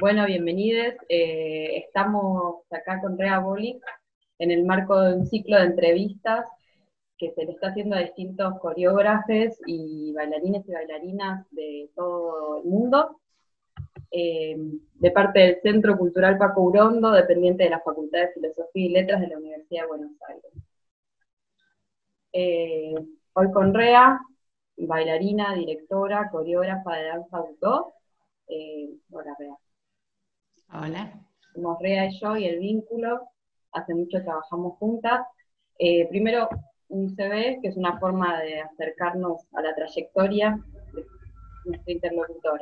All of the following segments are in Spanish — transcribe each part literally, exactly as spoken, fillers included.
Bueno, bienvenidos. Eh, estamos acá con Rea Boli en el marco de un ciclo de entrevistas que se le está haciendo a distintos coreógrafos y bailarines y bailarinas de todo el mundo, eh, de parte del Centro Cultural Paco Urondo, dependiente de la Facultad de Filosofía y Letras de la Universidad de Buenos Aires. Eh, hoy con Rea, bailarina, directora, coreógrafa de danza Butó. Eh, hola, Rea. Hola. Somos Rea y yo y el vínculo, hace mucho trabajamos juntas. Eh, primero, un C V, que es una forma de acercarnos a la trayectoria de nuestra interlocutora.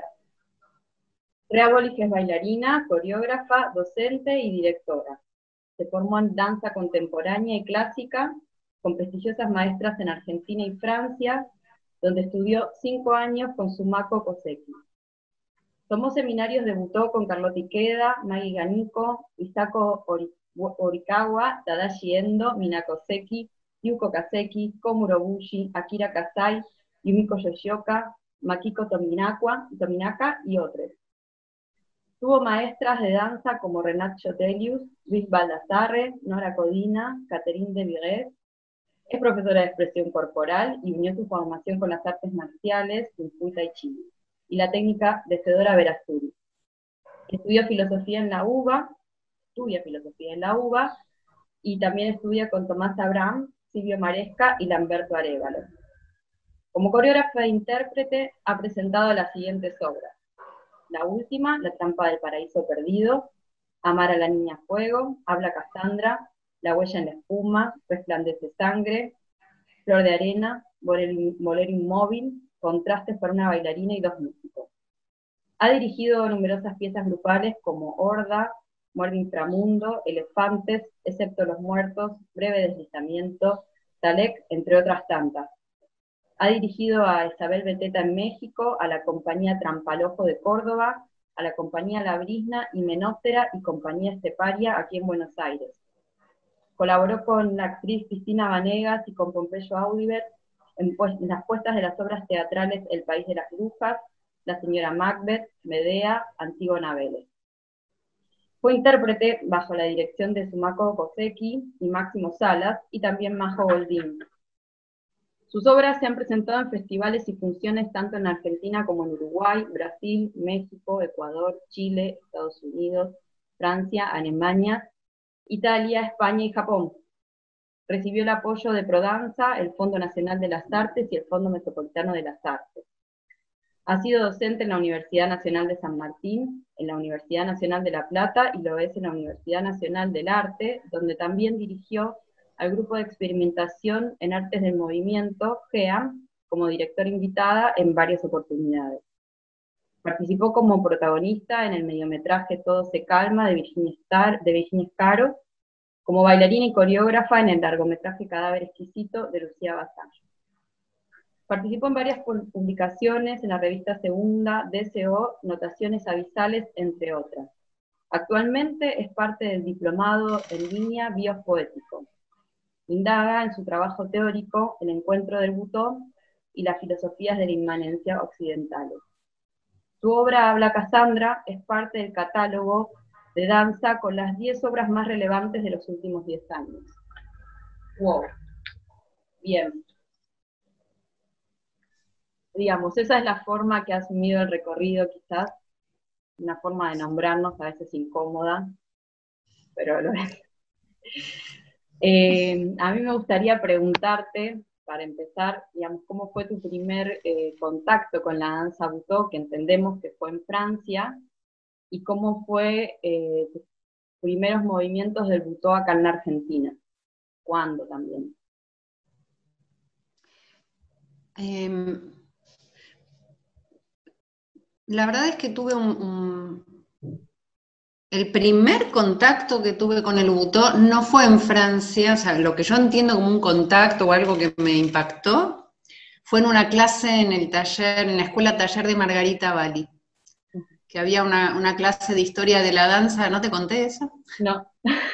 Rea Boli es bailarina, coreógrafa, docente y directora. Se formó en danza contemporánea y clásica, con prestigiosas maestras en Argentina y Francia, donde estudió cinco años con Sumako Koseki. Tomó seminarios de Butó con Carlota Ikeda, Magi Ganiko, Isako Orikawa, Tadashi Endo, Minako Seki, Yuko Kaseki, Komuro Bushi, Akira Kasai, Yumiko Yoshioka, Makiko Tominaka, Tominaka y otros. Tuvo maestras de danza como Renat Chotelius, Luis Baldassarre, Nora Codina, Catherine de Vigues. Es profesora de expresión corporal y unió su formación con las artes marciales, Kung Fu y Tai Chi, y la técnica de Fedora Verasturi. Estudió filosofía en la UBA, estudia filosofía en la UBA, y también estudia con Tomás Abraham, Silvio Maresca y Lamberto Arévalo. Como coreógrafa e intérprete ha presentado las siguientes obras: la última, La trampa del paraíso perdido, Amar a la niña fuego, Habla Cassandra, La huella en la espuma, Resplandece sangre, Flor de arena, Bolero inmóvil, Contrastes para una bailarina y dos músicos. Ha dirigido numerosas piezas grupales como Horda, Muerde inframundo, Elefantes, Excepto los muertos, Breve deslizamiento, Talek, entre otras tantas. Ha dirigido a Isabel Beteta en México, a la compañía Trampalojo de Córdoba, a la compañía La Brisna y Menóptera y compañía Esteparia aquí en Buenos Aires. Colaboró con la actriz Cristina Vanegas y con Pompeyo Audibert en, pues, en las puestas de las obras teatrales El País de las Brujas, La señora Macbeth, Medea, Antígona Vélez. Fue intérprete bajo la dirección de Sumako Koseki y Máximo Salas, y también Majo Goldín. Sus obras se han presentado en festivales y funciones tanto en Argentina como en Uruguay, Brasil, México, Ecuador, Chile, Estados Unidos, Francia, Alemania, Italia, España y Japón. Recibió el apoyo de Prodanza, el Fondo Nacional de las Artes y el Fondo Metropolitano de las Artes. Ha sido docente en la Universidad Nacional de San Martín, en la Universidad Nacional de La Plata y lo es en la Universidad Nacional del Arte, donde también dirigió al Grupo de Experimentación en Artes del Movimiento, G E A M, como directora invitada en varias oportunidades. Participó como protagonista en el mediometraje Todo se calma de Virginia, Star, de Virginia Scaro, como bailarina y coreógrafa en el largometraje Cadáver exquisito de Lucía Basallo. Participó en varias publicaciones en la revista Segunda, D C O, Notaciones Abisales, entre otras. Actualmente es parte del diplomado en línea Bios Poético. Indaga en su trabajo teórico el encuentro del Butó y las filosofías de la inmanencia occidentales. Su obra Habla Cassandra es parte del catálogo de danza con las diez obras más relevantes de los últimos diez años. Wow. Bien. Digamos, esa es la forma que ha asumido el recorrido, quizás, una forma de nombrarnos a veces incómoda, pero lo es. Eh, a mí me gustaría preguntarte, para empezar, digamos, ¿cómo fue tu primer eh, contacto con la danza Butó, que entendemos que fue en Francia, y cómo fue eh, tus primeros movimientos del Butó acá en la Argentina? ¿Cuándo también? Eh, la verdad es que tuve un, un... El primer contacto que tuve con el Butó no fue en Francia, o sea, lo que yo entiendo como un contacto o algo que me impactó, fue en una clase en el taller, en la escuela taller de Margarita Bali, que había una, una clase de historia de la danza, ¿no te conté eso? No.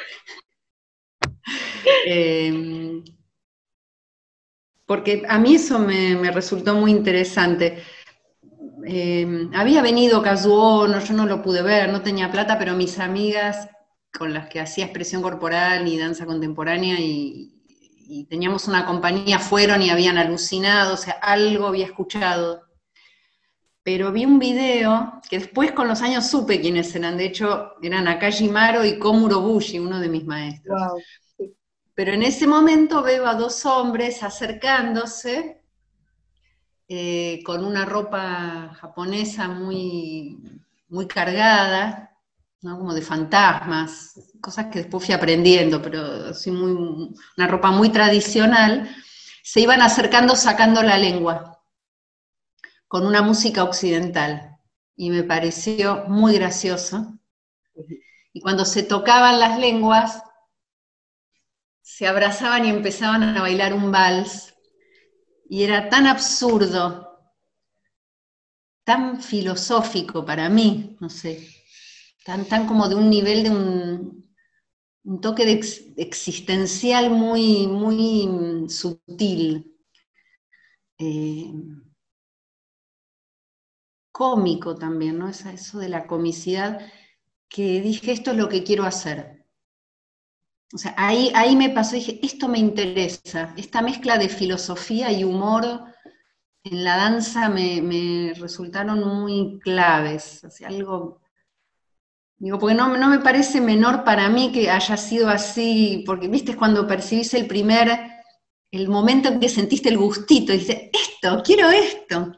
eh, porque a mí eso me, me resultó muy interesante. eh, había venido Kazuo, no, yo no lo pude ver, no tenía plata, pero mis amigas con las que hacía expresión corporal y danza contemporánea y, y teníamos una compañía, fueron y habían alucinado, o sea, algo había escuchado. Pero vi un video, que después con los años supe quiénes eran, de hecho eran Akashi Maro y Komuro Bushi, uno de mis maestros. Wow. Pero en ese momento veo a dos hombres acercándose eh, con una ropa japonesa muy, muy cargada, ¿no? Como de fantasmas, cosas que después fui aprendiendo, pero así muy, una ropa muy tradicional, se iban acercando sacando la lengua, con una música occidental, y me pareció muy gracioso. Y cuando se tocaban las lenguas, se abrazaban y empezaban a bailar un vals, y era tan absurdo, tan filosófico para mí, no sé, tan, tan como de un nivel de un, un toque de ex, existencial muy, muy sutil, eh, cómico también, ¿no? Eso, eso de la comicidad, que dije, esto es lo que quiero hacer. O sea, ahí, ahí me pasó, dije, esto me interesa, esta mezcla de filosofía y humor en la danza me, me resultaron muy claves, o sea, algo, digo, porque no, no me parece menor para mí que haya sido así, porque viste, es cuando percibís el primer, el momento en que sentiste el gustito, y dices, esto, quiero esto.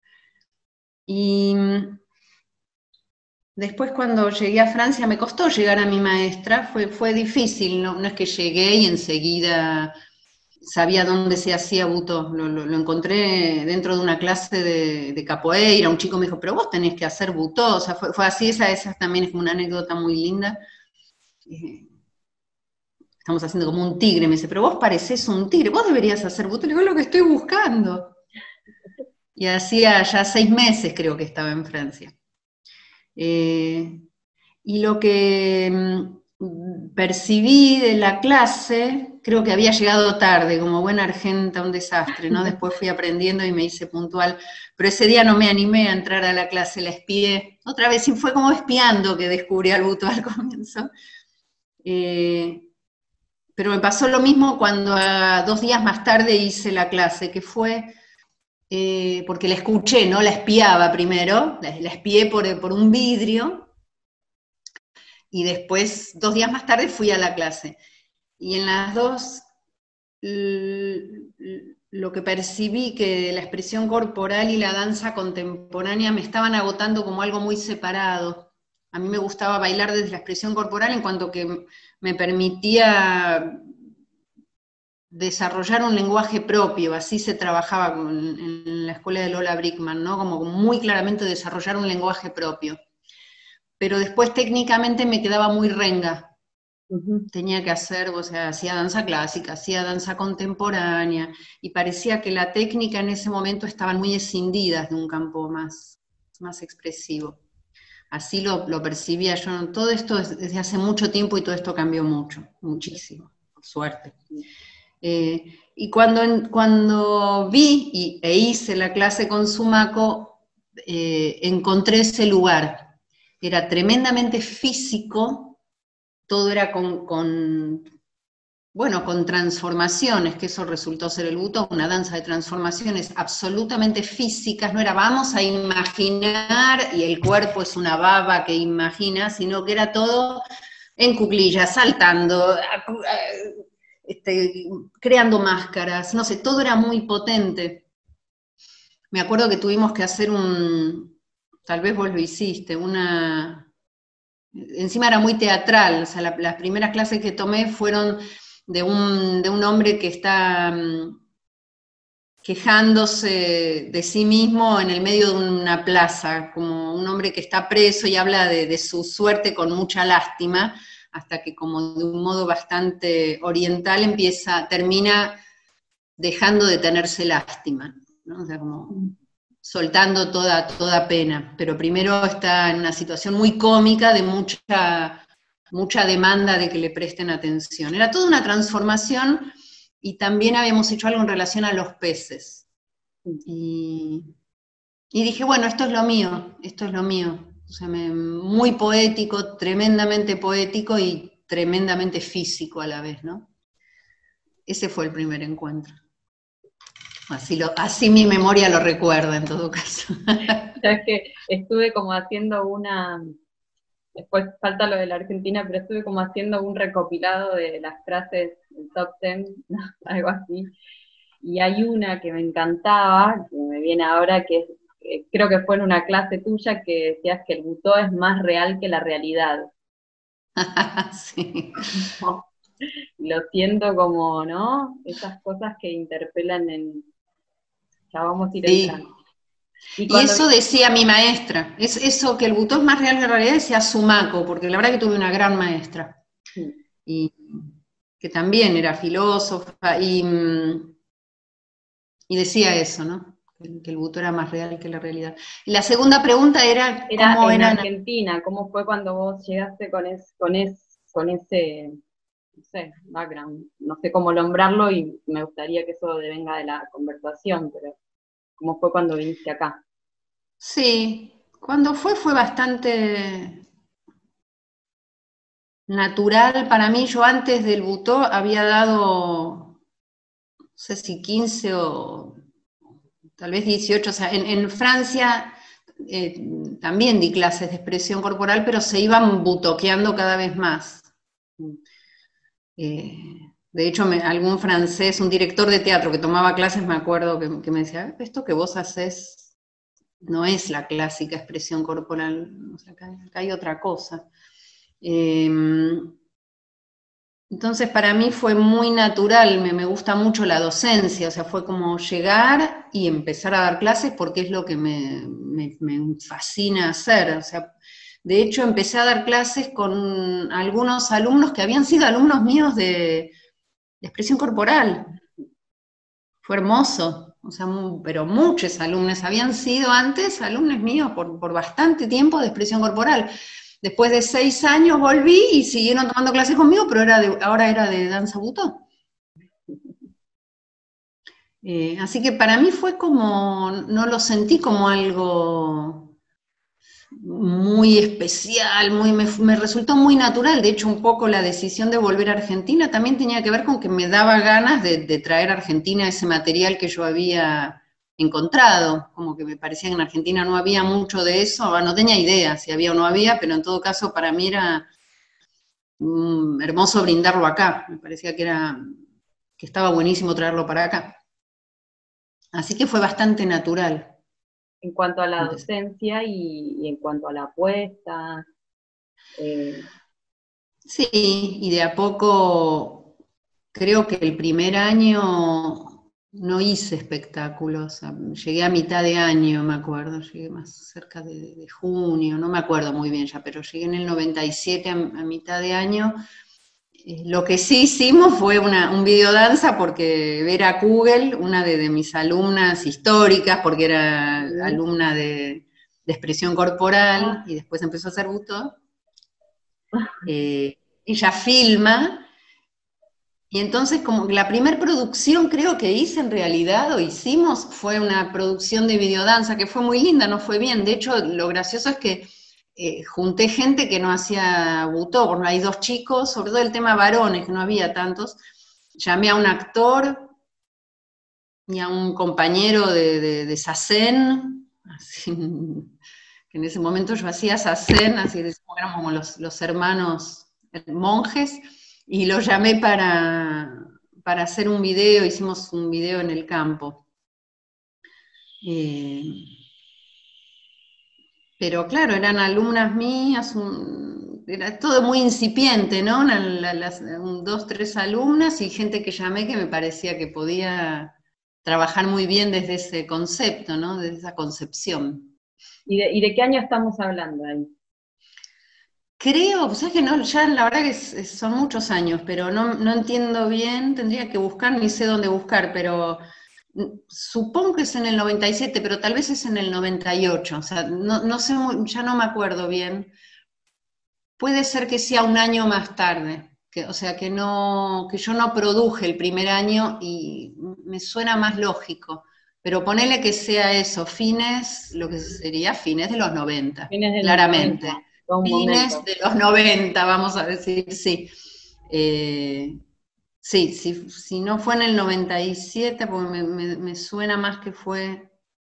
Y después cuando llegué a Francia me costó llegar a mi maestra, fue, fue difícil, no, no es que llegué y enseguida sabía dónde se hacía buto, lo, lo, lo encontré dentro de una clase de, de capoeira, un chico me dijo, pero vos tenés que hacer buto, o sea, fue, fue así, esa, esa también es como una anécdota muy linda. Eh, estamos haciendo como un tigre, me dice, pero vos parecés un tigre, vos deberías hacer buto, le digo, es lo que estoy buscando. Y hacía ya seis meses creo que estaba en Francia. Eh, y lo que mm, percibí de la clase, creo que había llegado tarde, como buena argenta, un desastre, ¿no? Después fui aprendiendo y me hice puntual, pero ese día no me animé a entrar a la clase, la espié, otra vez, y fue como espiando que descubrí al buto al comienzo. Eh, pero me pasó lo mismo cuando a, dos días más tarde hice la clase, que fue... Eh, porque la escuché, ¿no? La espiaba primero, la, la espié por, por un vidrio, y después, dos días más tarde, fui a la clase. Y en las dos, lo que percibí que la expresión corporal y la danza contemporánea me estaban agotando como algo muy separado. A mí me gustaba bailar desde la expresión corporal en cuanto que me permitía desarrollar un lenguaje propio, así se trabajaba en la escuela de Lola Brickman, ¿no? Como muy claramente desarrollar un lenguaje propio. Pero después técnicamente me quedaba muy renga. Uh-huh. Tenía que hacer, o sea, hacía danza clásica, hacía danza contemporánea, y parecía que la técnica en ese momento estaban muy escindidas de un campo más, más expresivo. Así lo, lo percibía yo. Todo esto es desde hace mucho tiempo y todo esto cambió mucho, muchísimo, por suerte. Eh, y cuando, cuando vi y, e hice la clase con Sumako, eh, encontré ese lugar. Era tremendamente físico, todo era con, con, bueno, con transformaciones, que eso resultó ser el buto, una danza de transformaciones absolutamente físicas, no era vamos a imaginar y el cuerpo es una baba que imagina, sino que era todo en cuclillas, saltando, Este, creando máscaras, no sé, todo era muy potente. Me acuerdo que tuvimos que hacer un, tal vez vos lo hiciste, una, encima era muy teatral, o sea, la, las primeras clases que tomé fueron de un, de un hombre que está um, quejándose de sí mismo en el medio de una plaza, como un hombre que está preso y habla de, de su suerte con mucha lástima, hasta que como de un modo bastante oriental empieza, termina dejando de tenerse lástima, ¿no? O sea, como soltando toda, toda pena, pero primero está en una situación muy cómica de mucha, mucha demanda de que le presten atención. Era toda una transformación, y también habíamos hecho algo en relación a los peces. Y, y dije, bueno, esto es lo mío, esto es lo mío. O sea, me, muy poético, tremendamente poético y tremendamente físico a la vez, ¿no? Ese fue el primer encuentro. Así, lo, así mi memoria lo recuerda en todo caso. Sabes que estuve como haciendo una, después falta lo de la Argentina, pero estuve como haciendo un recopilado de las frases del top ten, ¿no? Algo así. Y hay una que me encantaba, que me viene ahora, que es, eh, creo que fue en una clase tuya que decías que el butó es más real que la realidad. Sí. ¿No? Lo siento como, ¿no? Esas cosas que interpelan en, ya vamos a ir Sí. entrando. Y Y cuando eso decía mi maestra, es eso que el butó es más real que la realidad, decía Sumaco, porque la verdad que tuve una gran maestra, y que también era filósofa, y, y decía eso, ¿no? Que el butó era más real que la realidad. Y la segunda pregunta era, era ¿cómo en eran? Argentina, ¿cómo fue cuando vos llegaste con, es, con, es, con ese, no sé, background? No sé cómo nombrarlo y me gustaría que eso venga de la conversación, pero ¿cómo fue cuando viniste acá? Sí, cuando fue fue bastante natural para mí. Yo antes del butó había dado, no sé si quince o tal vez dieciocho, o sea, en, en Francia eh, también di clases de expresión corporal, pero se iban butoqueando cada vez más. Eh, de hecho, me, algún francés, un director de teatro que tomaba clases, me acuerdo que, que me decía, esto que vos haces no es la clásica expresión corporal, o sea, acá, acá hay otra cosa. Eh, entonces para mí fue muy natural, me, me gusta mucho la docencia, o sea, fue como llegar y empezar a dar clases porque es lo que me, me, me fascina hacer. O sea, de hecho empecé a dar clases con algunos alumnos que habían sido alumnos míos de, de expresión corporal. Fue hermoso, o sea, pero muchos alumnos habían sido antes alumnos míos por, por bastante tiempo de expresión corporal. Después de seis años volví y siguieron tomando clases conmigo, pero era de, ahora era de danza butó. Eh, así que para mí fue como, no lo sentí como algo muy especial, muy, me, me resultó muy natural. De hecho, un poco la decisión de volver a Argentina también tenía que ver con que me daba ganas de, de traer a Argentina ese material que yo había encontrado, como que me parecía que en Argentina no había mucho de eso, no tenía idea si había o no había, pero en todo caso para mí era mm, hermoso brindarlo acá, me parecía que era, que estaba buenísimo traerlo para acá. Así que fue bastante natural. En cuanto a la Empecé. docencia y, y en cuanto a la apuesta, eh, Sí, y de a poco, creo que el primer año no hice espectáculos, llegué a mitad de año, me acuerdo, llegué más cerca de, de junio, no me acuerdo muy bien ya, pero llegué en el noventa y siete a, a mitad de año. Eh, lo que sí hicimos fue una, un videodanza porque Vera Kugel, una de, de mis alumnas históricas, porque era alumna de, de expresión corporal ah, y después empezó a hacer busto, eh, ella filma, y entonces como que la primera producción creo que hice en realidad, o hicimos, fue una producción de videodanza, que fue muy linda, no fue bien. De hecho, lo gracioso es que eh, junté gente que no hacía butó, porque hay dos chicos, sobre todo el tema varones, que no había tantos. Llamé a un actor y a un compañero de, de, de SACEN, así, que en ese momento yo hacía SACEN, así decimos, éramos como los, los hermanos monjes, y lo llamé para, para hacer un video, hicimos un video en el campo. Eh, pero claro, eran alumnas mías, un, era todo muy incipiente, ¿no? Una, la, las, un, dos, tres alumnas y gente que llamé que me parecía que podía trabajar muy bien desde ese concepto, ¿no? Desde esa concepción. ¿y de, y de qué año estamos hablando ahí? Creo, pues es que no, ya la verdad que es, es, son muchos años, pero no, no entiendo bien, tendría que buscar, ni sé dónde buscar, pero supongo que es en el noventa y siete, pero tal vez es en el noventa y ocho, o sea, no, no sé, ya no me acuerdo bien. Puede ser que sea un año más tarde, que, o sea, que, no, que yo no produje el primer año y me suena más lógico. pero ponele que sea eso, fines, lo que sería fines de los noventa, Fines de los claramente. noventa, todo un Fines momento. de los noventa, vamos a decir, sí. Eh, sí, si, si no fue en el noventa y siete, porque me, me, me suena más que fue...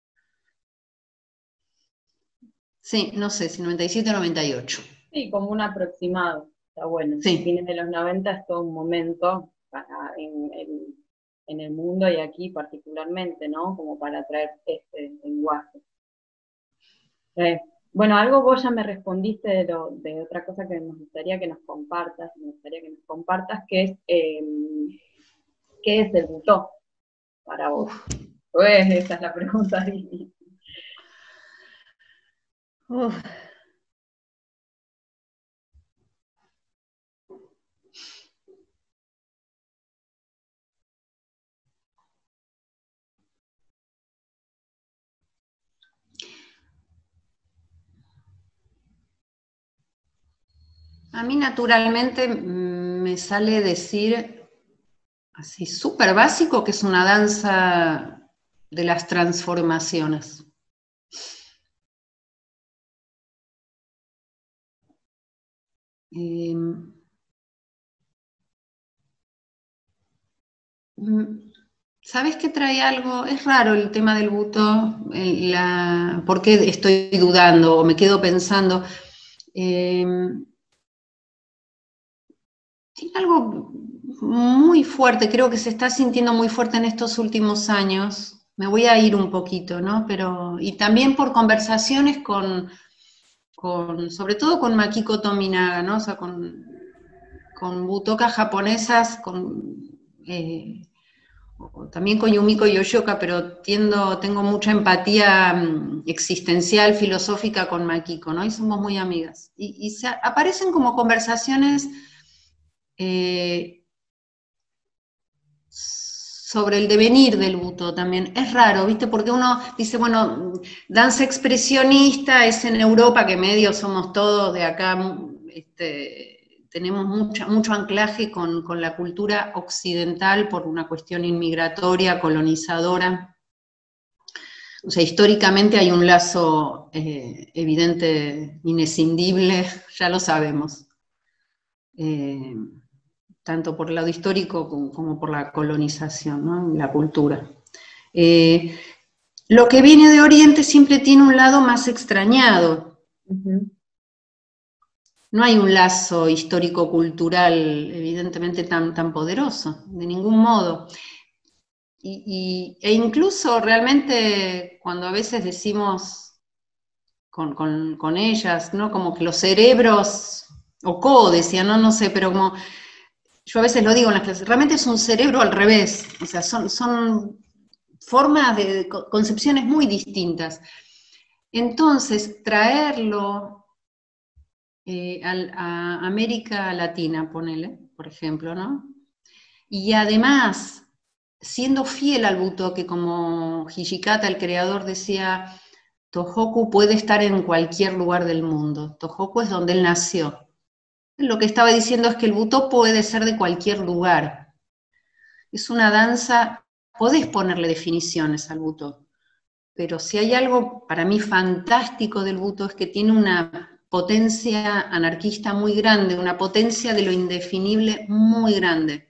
Sí, no sé, si noventa y siete o noventa y ocho. Sí, como un aproximado, está bueno. Sí. Fines de los noventa es todo un momento para, en, en- en el mundo y aquí particularmente, ¿no? Como para traer este lenguaje. Eh, bueno, algo vos ya me respondiste de, lo, de otra cosa que nos gustaría que nos compartas, me gustaría que nos compartas, que es, eh, ¿qué es el butó para vos? Uf, Pues esa es la pregunta difícil. uf. A mí naturalmente mm, me sale decir, así súper básico, que es una danza de las transformaciones. Eh, mm, ¿Sabes qué trae algo? Es raro el tema del buto, el- la, ¿por qué estoy dudando o me quedo pensando? Eh, Tiene algo muy fuerte, creo que se está sintiendo muy fuerte en estos últimos años. Me voy a ir un poquito, ¿no? Pero, y también por conversaciones con, con sobre todo con Makiko Tominaga, ¿no? O sea, con, con butokas japonesas, con, eh, también con Yumiko Yoshioka, pero tiendo, tengo mucha empatía um, existencial, filosófica con Makiko, ¿no? Y somos muy amigas. Y, y se, aparecen como conversaciones eh, sobre el devenir del buto también. Es raro, ¿viste? Porque uno dice, bueno, danza expresionista es en Europa, que medio somos todos de acá, este, tenemos mucha, mucho anclaje con, con la cultura occidental por una cuestión inmigratoria, colonizadora. O sea, históricamente hay un lazo eh, evidente, inescindible, ya lo sabemos. Eh, tanto por el lado histórico como, como por la colonización, ¿no? La cultura. Eh, lo que viene de Oriente siempre tiene un lado más extrañado. Uh-huh. No hay un lazo histórico-cultural evidentemente tan, tan poderoso, de ningún modo. Y, y, e incluso realmente cuando a veces decimos con, con, con ellas, ¿no? Como que los cerebros, o Co decía, no, no sé, pero como yo a veces lo digo en las clases, realmente es un cerebro al revés, o sea, son, son formas de concepciones muy distintas. Entonces, traerlo eh, a, a América Latina, ponele, por ejemplo, ¿no? Y además, siendo fiel al buto, que como Hijikata, el creador, decía, Tohoku puede estar en cualquier lugar del mundo, Tohoku es donde él nació. Lo que estaba diciendo es que el butó puede ser de cualquier lugar. Es una danza, podés ponerle definiciones al butó, pero si hay algo para mí fantástico del butó es que tiene una potencia anarquista muy grande, una potencia de lo indefinible muy grande.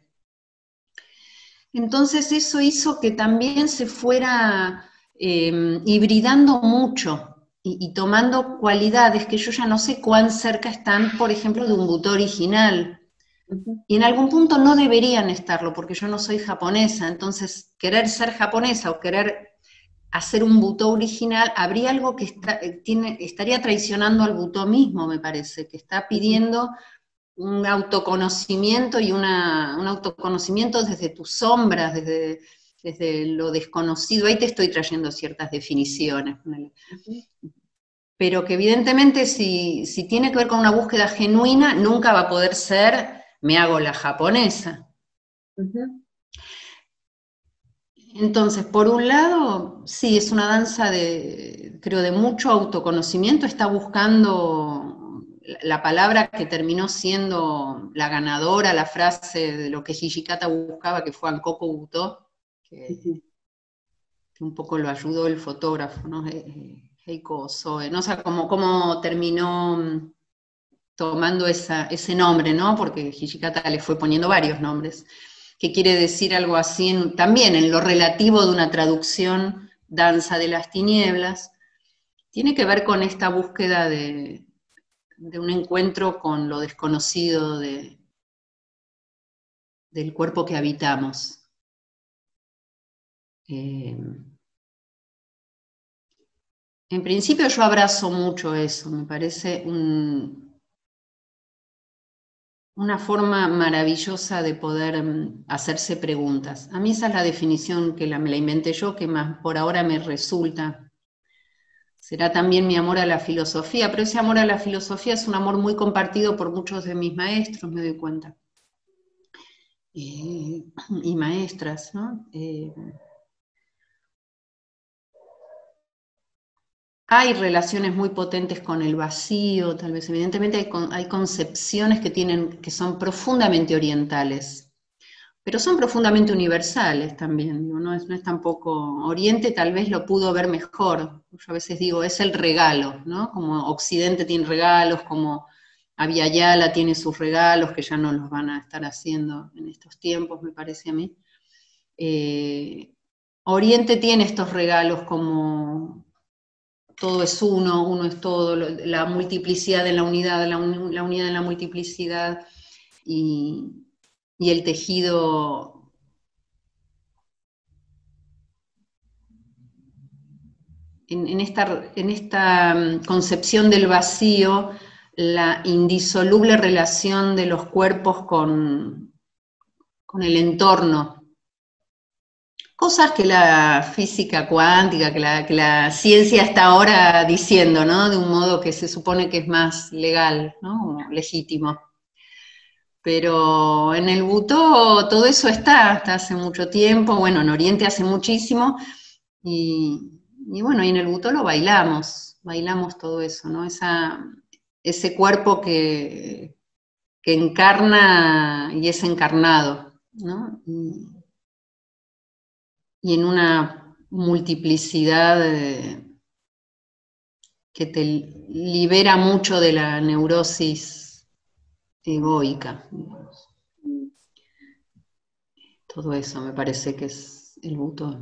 Entonces eso hizo que también se fuera eh, hibridando mucho y, y tomando cualidades que yo ya no sé cuán cerca están, por ejemplo, de un butó original. Uh-huh. Y en algún punto no deberían estarlo, porque yo no soy japonesa, entonces querer ser japonesa o querer hacer un butó original, habría algo que está, tiene, estaría traicionando al butó mismo, me parece, que está pidiendo un autoconocimiento y una, un autoconocimiento desde tus sombras, desde, desde lo desconocido. Ahí te estoy trayendo ciertas definiciones. Uh-huh. Pero que evidentemente si, si tiene que ver con una búsqueda genuina, nunca va a poder ser me hago la japonesa. Uh-huh. Entonces, por un lado, sí, es una danza de, creo, de mucho autoconocimiento, está buscando la palabra que terminó siendo la ganadora, la frase de lo que Hijikata buscaba, que fue Ankoku Butó, que, Uh-huh. que un poco lo ayudó el fotógrafo, ¿no? Heiko Ozoe, ¿no? O sea, cómo, cómo terminó tomando esa, ese nombre, ¿no? Porque Hijikata le fue poniendo varios nombres, que quiere decir algo así en, también en lo relativo de una traducción, danza de las tinieblas, tiene que ver con esta búsqueda de, de un encuentro con lo desconocido de, del cuerpo que habitamos. Eh, en principio yo abrazo mucho eso, me parece un, una forma maravillosa de poder hacerse preguntas. A mí esa es la definición que la, me la inventé yo, que más por ahora me resulta. Será también mi amor a la filosofía, pero ese amor a la filosofía es un amor muy compartido por muchos de mis maestros, me doy cuenta. Eh, y maestras, ¿no? Eh, hay relaciones muy potentes con el vacío, tal vez, evidentemente hay, con, hay concepciones que, tienen, que son profundamente orientales, pero son profundamente universales también, ¿no? No es, no es tampoco, Oriente tal vez lo pudo ver mejor, yo a veces digo, es el regalo, ¿no? Como Occidente tiene regalos, como Abhyayala tiene sus regalos, que ya no los van a estar haciendo en estos tiempos, me parece a mí. Eh, Oriente tiene estos regalos como todo es uno, uno es todo, la multiplicidad en la unidad, la, un, la unidad en la multiplicidad, y, y el tejido en, en, esta, en esta concepción del vacío, la indisoluble relación de los cuerpos con, con el entorno. Cosas que la física cuántica, que la, que la ciencia está ahora diciendo, ¿no? De un modo que se supone que es más legal, ¿no? Legítimo. Pero en el Butó todo eso está, hasta hace mucho tiempo, bueno, en Oriente hace muchísimo, y, y bueno, y en el Butó lo bailamos, bailamos todo eso, ¿no? Esa, ese cuerpo que, que encarna y es encarnado, ¿no? Y, y en una multiplicidad de, que te libera mucho de la neurosis egoica. Digamos. Todo eso me parece que es el Butó.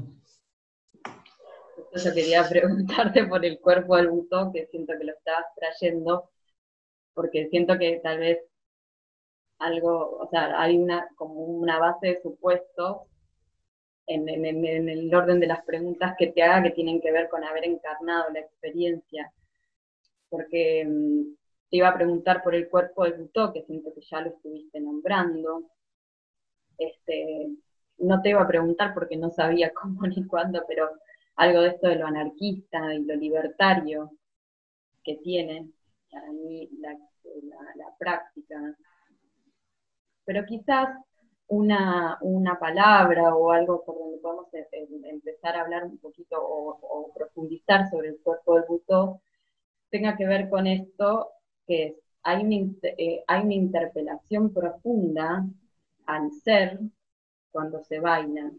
Yo quería preguntarte por el cuerpo del Butó, que siento que lo estabas trayendo, porque siento que tal vez algo, o sea, hay una como una base de supuestos en, en, en el orden de las preguntas que te haga que tienen que ver con haber encarnado la experiencia. Porque um, te iba a preguntar por el cuerpo del Butó, que siento que ya lo estuviste nombrando. Este, no te iba a preguntar porque no sabía cómo ni cuándo, pero algo de esto de lo anarquista y lo libertario que tiene para mí la, la, la práctica. Pero quizás una, una palabra o algo por donde podemos empezar a hablar un poquito o, o profundizar sobre el cuerpo del Butó tenga que ver con esto, que es, hay una, eh, hay una interpelación profunda al ser cuando se baila.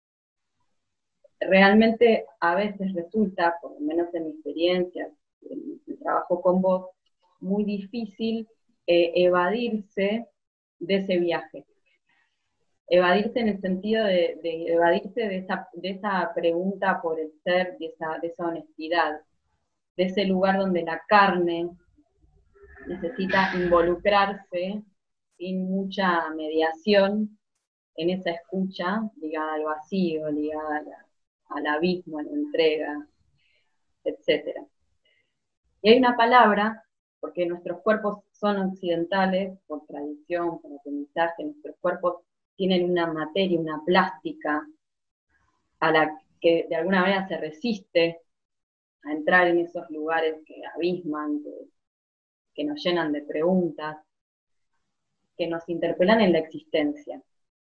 Realmente a veces resulta, por lo menos en mi experiencia, en mi trabajo con vos, muy difícil eh, evadirse de ese viaje. Evadirse en el sentido de, de evadirse de esa, de esa pregunta por el ser, de esa, de esa honestidad, de ese lugar donde la carne necesita involucrarse sin mucha mediación en esa escucha ligada al vacío, ligada a la, al abismo, a la entrega, etcétera. Y hay una palabra, porque nuestros cuerpos son occidentales, por tradición, por aprendizaje, nuestros cuerpos tienen una materia, una plástica, a la que de alguna manera se resiste a entrar en esos lugares que abisman, que, que nos llenan de preguntas, que nos interpelan en la existencia.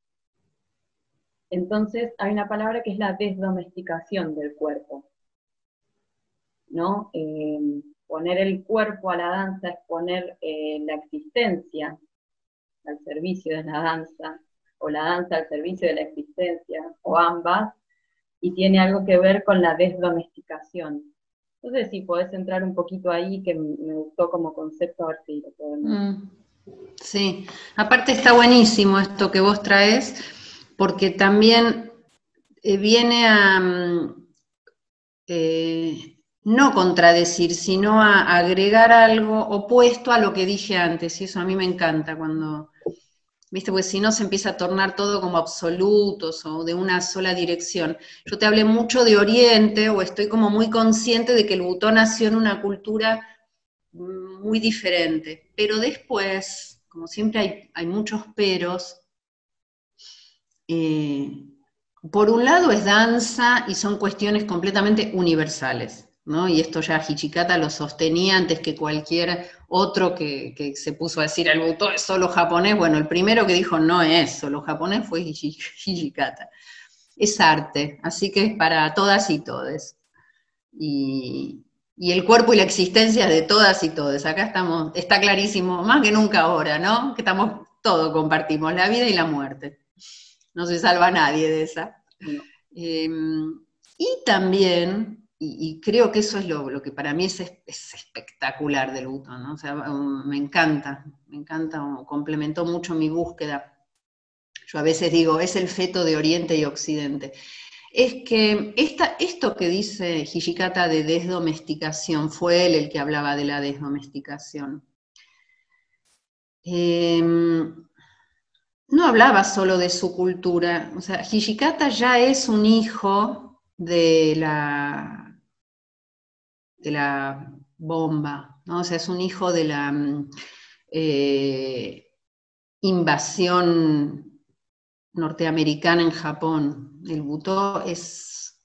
Entonces hay una palabra que es la desdomesticación del cuerpo, ¿no? Eh, poner el cuerpo a la danza es poner eh, la existencia al servicio de la danza, o la danza al servicio de la existencia, o ambas, y tiene algo que ver con la desdomesticación. Entonces, si podés entrar un poquito ahí, que me gustó como concepto, a ver si lo podemos. Mm, sí, aparte está buenísimo esto que vos traes, porque también eh, viene a mm, eh, no contradecir, sino a agregar algo opuesto a lo que dije antes, y eso a mí me encanta cuando, viste, pues si no se empieza a tornar todo como absolutos o de una sola dirección. Yo te hablé mucho de Oriente, o estoy como muy consciente de que el Butó nació en una cultura muy diferente, pero después, como siempre hay, hay muchos peros, eh, por un lado es danza y son cuestiones completamente universales, ¿no? Y esto ya Hijikata lo sostenía antes que cualquier otro que, que se puso a decir el Butó es solo japonés. Bueno, el primero que dijo no es solo japonés fue Hijikata. Es arte, así que es para todas y todes. Y, y el cuerpo y la existencia de todas y todos. Acá estamos, está clarísimo, más que nunca ahora, ¿no? Que estamos, todo compartimos, la vida y la muerte. No se salva nadie de esa. No. Eh, y también, y, y, creo que eso es lo, lo que para mí es, es espectacular del Butó, ¿no? O sea, um, me encanta, me encanta, um, complementó mucho mi búsqueda. Yo a veces digo, es el feto de Oriente y Occidente. Es que esta, esto que dice Hijikata de desdomesticación, fue él el que hablaba de la desdomesticación. Eh, no hablaba solo de su cultura, o sea, Hijikata ya es un hijo de la, de la bomba, ¿no? O sea, es un hijo de la eh, invasión norteamericana en Japón. El Butó es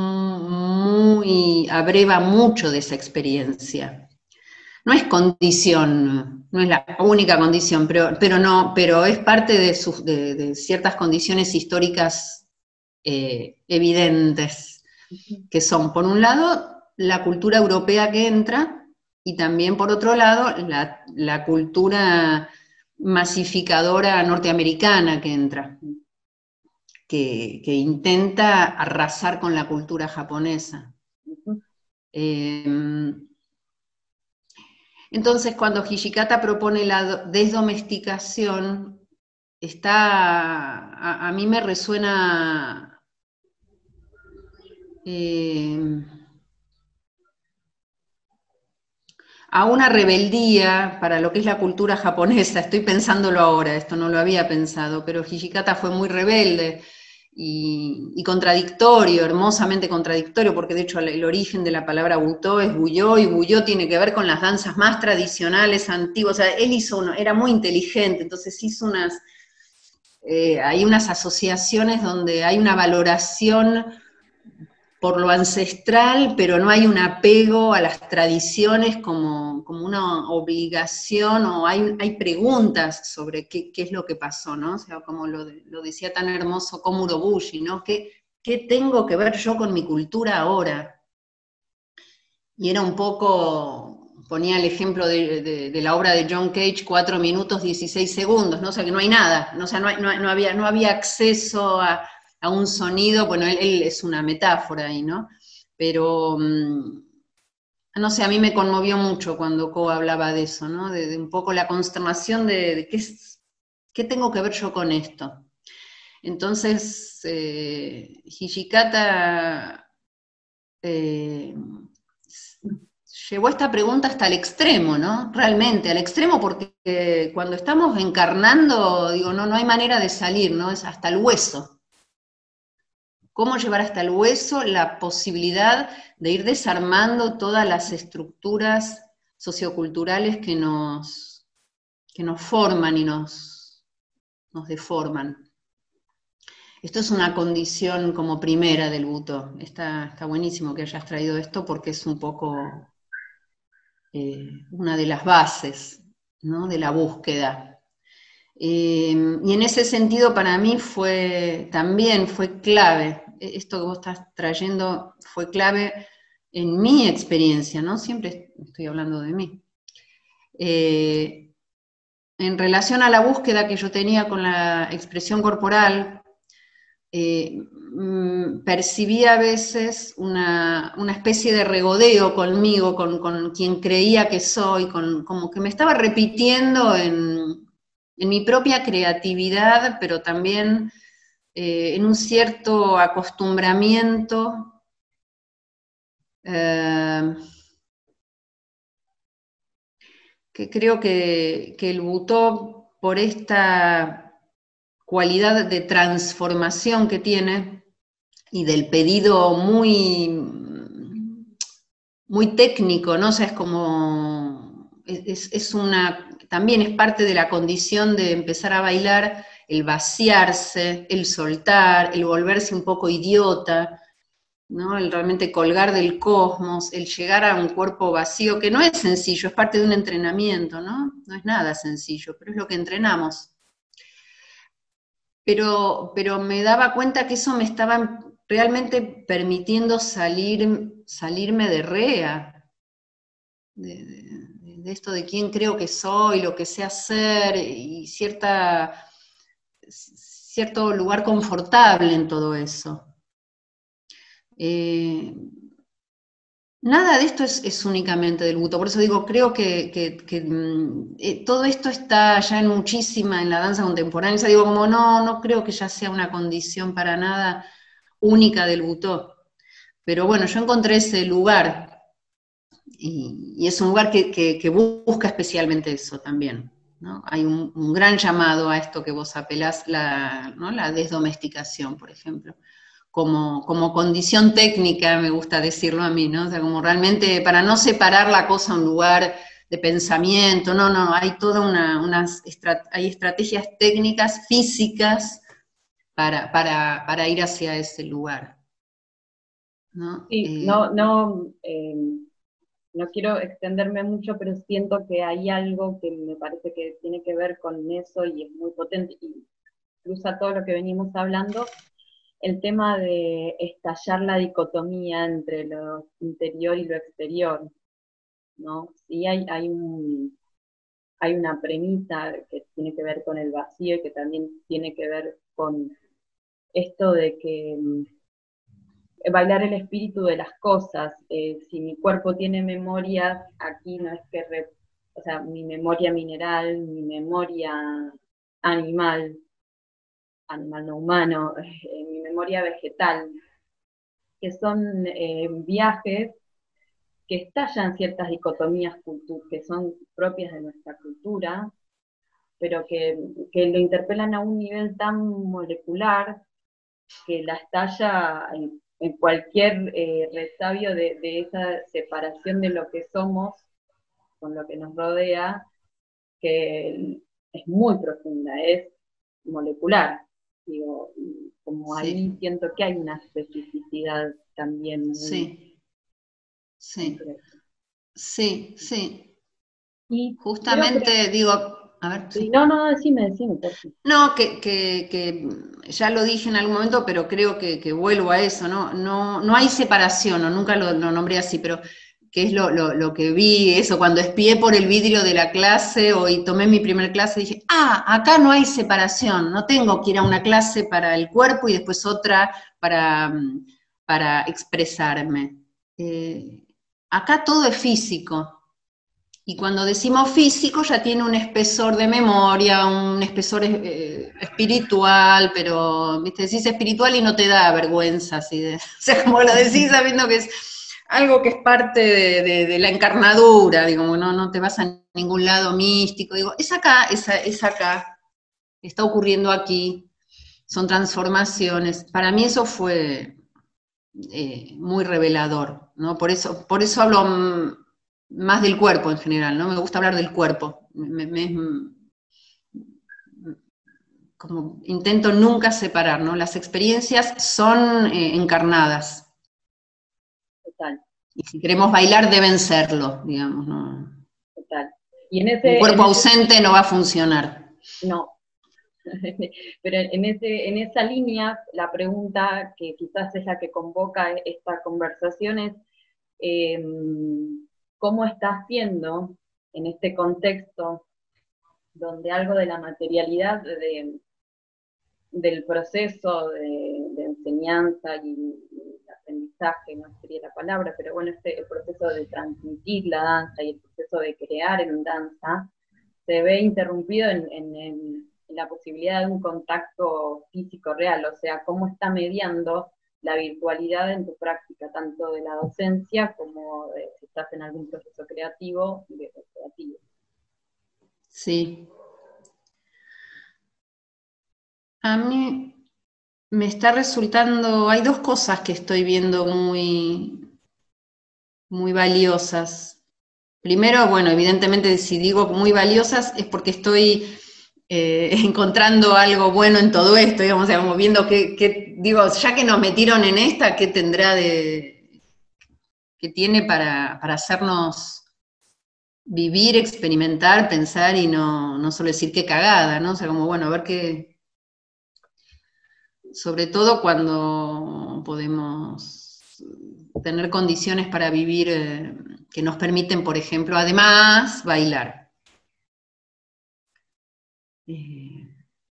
muy, abreva mucho de esa experiencia. No es condición, no es la única condición, pero, pero, no, pero es parte de, sus, de, de ciertas condiciones históricas eh, evidentes, que son, por un lado, la cultura europea que entra, y también, por otro lado, la, la cultura masificadora norteamericana que entra. Que, que intenta arrasar con la cultura japonesa. Uh-huh. Eh, entonces, cuando Hijikata propone la desdomesticación, está, a, a mí me resuena eh, a una rebeldía para lo que es la cultura japonesa. Estoy pensándolo ahora, esto no lo había pensado, pero Hijikata fue muy rebelde. Y, y contradictorio, hermosamente contradictorio, porque de hecho el, el origen de la palabra Butó es Buyó, y Buyó tiene que ver con las danzas más tradicionales, antiguas. O sea, él hizo uno, era muy inteligente, entonces hizo unas, eh, hay unas asociaciones donde hay una valoración por lo ancestral, pero no hay un apego a las tradiciones como, como una obligación, o hay, hay preguntas sobre qué, qué es lo que pasó, ¿no? O sea, como lo, lo decía tan hermoso Komuro Bushi, ¿no? ¿Qué, ¿Qué tengo que ver yo con mi cultura ahora? Y era un poco, ponía el ejemplo de, de, de la obra de John Cage, cuatro minutos dieciséis segundos, ¿no? O sea, que no hay nada, ¿no? O sea, no, hay, no, no, había, no había acceso a, a un sonido. Bueno, él, él es una metáfora ahí, ¿no? Pero, mmm, no sé, a mí me conmovió mucho cuando Ko hablaba de eso, ¿no? De, de un poco la consternación de, de qué, es, qué tengo que ver yo con esto. Entonces, eh, Hijikata eh, llevó esta pregunta hasta el extremo, ¿no? Realmente, al extremo, porque cuando estamos encarnando, digo, no, no hay manera de salir, ¿no? Es hasta el hueso. ¿Cómo llevar hasta el hueso la posibilidad de ir desarmando todas las estructuras socioculturales que nos, que nos forman y nos, nos deforman? Esto es una condición como primera del Butó. Está, está buenísimo que hayas traído esto, porque es un poco eh, una de las bases, ¿no? De la búsqueda. Eh, y en ese sentido para mí fue, también fue clave, esto que vos estás trayendo fue clave en mi experiencia, ¿no? Siempre estoy hablando de mí. Eh, en relación a la búsqueda que yo tenía con la expresión corporal, eh, mm, percibía a veces una, una especie de regodeo conmigo, con, con quien creía que soy, con, como que me estaba repitiendo en, en mi propia creatividad, pero también eh, en un cierto acostumbramiento. Eh, que creo que, que el Butó, por esta cualidad de transformación que tiene y del pedido muy, muy técnico, ¿no? O sea, es como, es, es una, también es parte de la condición de empezar a bailar, el vaciarse, el soltar, el volverse un poco idiota, ¿no? El realmente colgar del cosmos, el llegar a un cuerpo vacío, que no es sencillo, es parte de un entrenamiento, ¿no? No es nada sencillo, pero es lo que entrenamos. Pero, pero me daba cuenta que eso me estaba realmente permitiendo salir, salirme de rea, de, de, de esto de quién creo que soy, lo que sé hacer, y cierta, cierto lugar confortable en todo eso. Eh, Nada de esto es, es únicamente del Butó, por eso digo, creo que, que, que mm, eh, todo esto está ya en muchísima, en la danza contemporánea, o sea, digo, como no, no creo que ya sea una condición para nada única del Butó, pero bueno, yo encontré ese lugar, y, y es un lugar que, que, que busca especialmente eso también, ¿no? Hay un, un gran llamado a esto que vos apelás, la, ¿no? La desdomesticación, por ejemplo. Como, como condición técnica, me gusta decirlo a mí, ¿no? O sea, como realmente para no separar la cosa a un lugar de pensamiento, no, no, hay toda una, unas, estrat hay estrategias técnicas, físicas, para, para, para ir hacia ese lugar, ¿no? Sí, Eh, no, no, eh, no quiero extenderme mucho, pero siento que hay algo que me parece que tiene que ver con eso y es muy potente y cruza todo lo que venimos hablando, el tema de estallar la dicotomía entre lo interior y lo exterior, ¿no? Sí hay, hay, un, hay una premisa que tiene que ver con el vacío y que también tiene que ver con esto de que mm, bailar el espíritu de las cosas. Eh, si mi cuerpo tiene memorias, aquí no es que, re, o sea, mi memoria mineral, mi memoria animal, animal no humano, eh, mi memoria vegetal, que son eh, viajes que estallan ciertas dicotomías que son propias de nuestra cultura, pero que, que lo interpelan a un nivel tan molecular que la estalla en, en cualquier eh, resabio de, de esa separación de lo que somos con lo que nos rodea, que es muy profunda, es molecular. Digo, y como ahí sí, siento que hay una especificidad también muy sí, sí, entre eso. sí, sí. Y quiero Justamente digo, a ver, sí, sí. no, no, decime, decime, por favor. No, que, que, que, ya lo dije en algún momento, pero creo que, que vuelvo a eso, ¿no? No, no hay separación, o nunca lo, lo nombré así, pero que es lo, lo, lo, que vi, eso, cuando espié por el vidrio de la clase o y tomé mi primer clase, dije, ah, acá no hay separación, no tengo que ir a una clase para el cuerpo y después otra para, para expresarme. Eh, acá todo es físico. Y cuando decimos físico ya tiene un espesor de memoria, un espesor eh, espiritual, pero ¿viste? Decís espiritual y no te da vergüenza, así de, o sea, como lo decís sabiendo que es algo que es parte de, de, de la encarnadura, digo, no, no te vas a ningún lado místico, digo, es acá, es, es acá, está ocurriendo aquí, son transformaciones. Para mí eso fue eh, muy revelador, ¿no? Por eso, por eso hablo más del cuerpo en general, ¿no? Me gusta hablar del cuerpo. Me, me, como intento nunca separar, ¿no? Las experiencias son eh, encarnadas. Total, Y si queremos bailar, deben serlo, digamos, ¿no? total. Y en Un ese, en cuerpo ese, ausente no va a funcionar. no, pero en, ese, en esa línea, la pregunta que quizás es la que convoca esta conversación es, eh, ¿cómo estás viendo en este contexto donde algo de la materialidad de, del proceso de, de enseñanza y, y aprendizaje, no sería la palabra, pero bueno, este, el proceso de transmitir la danza y el proceso de crear en danza se ve interrumpido en, en, en, en la posibilidad de un contacto físico real, o sea, cómo está mediando la virtualidad en tu práctica, tanto de la docencia como de, si estás en algún proceso creativo y de creativo. Sí. A mí me está resultando, hay dos cosas que estoy viendo muy, muy valiosas. Primero, bueno, evidentemente si digo muy valiosas es porque estoy eh, encontrando algo bueno en todo esto, digamos, o sea, como viendo que, que, digo, ya que nos metieron en esta, ¿qué tendrá de, qué tiene para, para hacernos vivir, experimentar, pensar y no, no solo decir qué cagada, ¿no? O sea, como, bueno, a ver qué, sobre todo cuando podemos tener condiciones para vivir eh, que nos permiten, por ejemplo, además, bailar. Eh,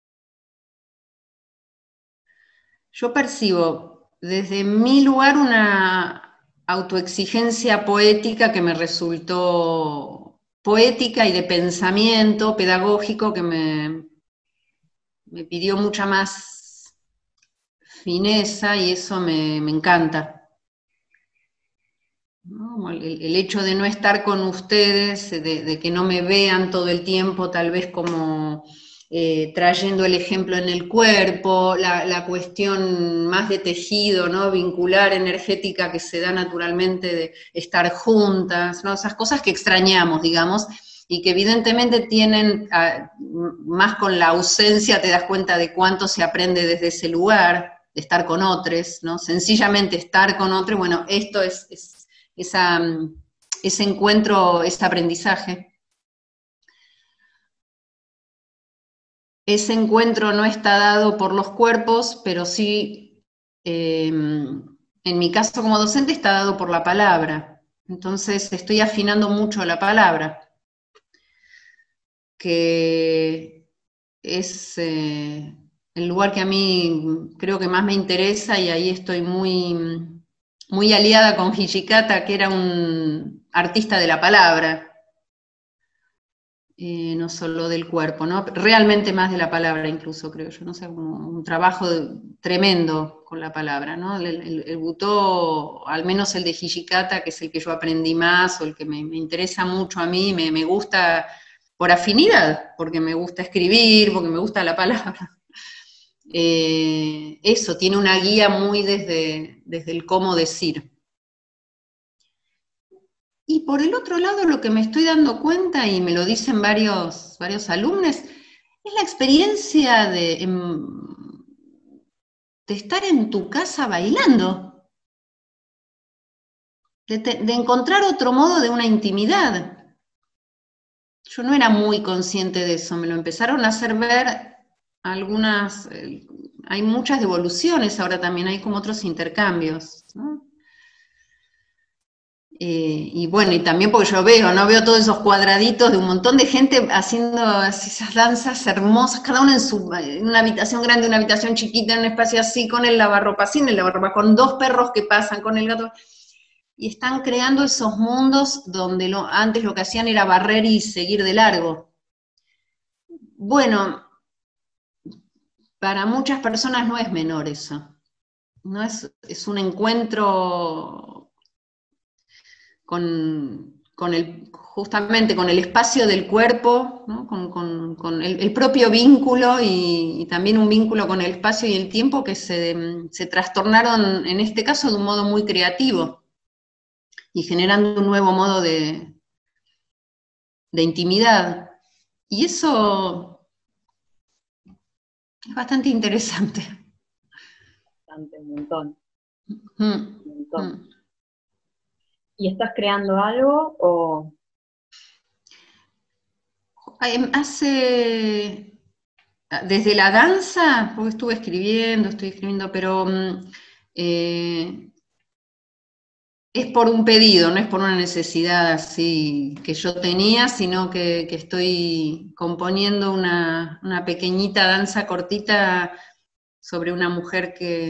yo percibo desde mi lugar una autoexigencia poética que me resultó poética y de pensamiento pedagógico que me, me pidió mucha más fineza y eso me, me encanta. ¿No? El, el hecho de no estar con ustedes, de, de que no me vean todo el tiempo, tal vez como eh, trayendo el ejemplo en el cuerpo, la, la cuestión más de tejido, ¿no? Vincular, energética, que se da naturalmente de estar juntas, ¿no? Esas cosas que extrañamos, digamos, y que evidentemente tienen, a, más con la ausencia te das cuenta de cuánto se aprende desde ese lugar, de estar con otros, ¿no? Sencillamente estar con otros, bueno, esto es, es Esa, ese encuentro, ese aprendizaje. Ese encuentro no está dado por los cuerpos, pero sí, eh, en mi caso como docente, está dado por la palabra. Entonces estoy afinando mucho la palabra, que es eh, el lugar que a mí creo que más me interesa y ahí estoy muy... muy aliada con Hijikata, que era un artista de la palabra, eh, no solo del cuerpo, ¿no? Realmente más de la palabra incluso, creo yo, no sé, como un trabajo tremendo con la palabra, ¿no? El, el, el butó, al menos el de Hijikata, que es el que yo aprendí más, o el que me, me interesa mucho a mí, me, me gusta por afinidad, porque me gusta escribir, porque me gusta la palabra. Eh, eso, tiene una guía muy desde, desde el cómo decir. Y por el otro lado, lo que me estoy dando cuenta, y me lo dicen varios, varios alumnos, es la experiencia de, de estar en tu casa bailando, de, de encontrar otro modo de una intimidad. Yo no era muy consciente de eso, me lo empezaron a hacer ver algunas, hay muchas devoluciones ahora también, hay como otros intercambios, ¿no? Eh, y bueno, y también porque yo veo, ¿no? Veo todos esos cuadraditos de un montón de gente haciendo esas danzas hermosas, cada uno en, su, en una habitación grande, una habitación chiquita, en un espacio así, con el lavarropa, sin el lavarropa, con dos perros que pasan, con el gato. Y están creando esos mundos donde lo, antes lo que hacían era barrer y seguir de largo. Bueno, para muchas personas no es menor eso. No es, es un encuentro con, con el, justamente con el espacio del cuerpo, ¿no? con, con, con el, el, propio vínculo y, y también un vínculo con el espacio y el tiempo que se, se trastornaron, en este caso, de un modo muy creativo y generando un nuevo modo de, de intimidad. Y eso es bastante interesante. Bastante, un montón. Mm. Un montón. Mm. ¿Y estás creando algo o...? Hace... Desde la danza, porque estuve escribiendo, estoy escribiendo, pero eh, es por un pedido, no es por una necesidad así que yo tenía, sino que, que estoy componiendo una, una pequeñita danza cortita sobre una mujer que,